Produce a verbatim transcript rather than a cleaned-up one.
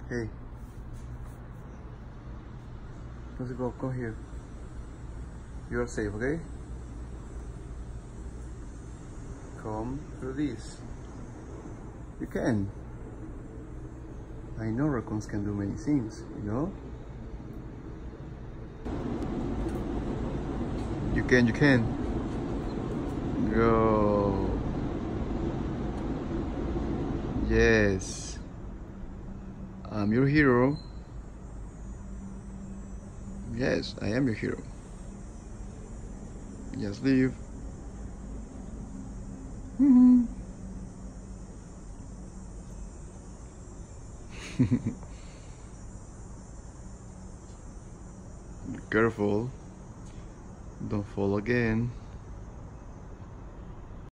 Hey. Let's go. Come here. You are safe, okay? Come through this. You can. I know raccoons can do many things, you know? You can, you can. Go. Yes. I'm your hero. Yes, I am your hero. Just leave. Mm-hmm. Be careful. Don't fall again.